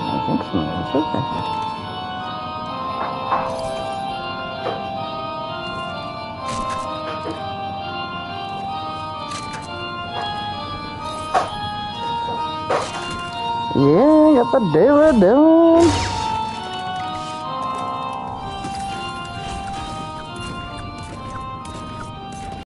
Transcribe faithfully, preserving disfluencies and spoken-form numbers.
I think so. It's okay. Yeah, got the David down.